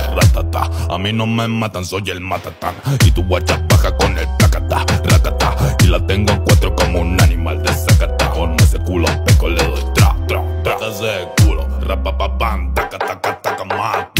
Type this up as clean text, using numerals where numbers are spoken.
ratata. A mí no me matan, soy el matatán. Y tu guacha baja con el tacata, racata. Y la tengo en cuatro como un animal de zacata. Con ese culo peco le doy tra, tra, tra. Ese culo, rapapapam, taca, taca, taca, mal.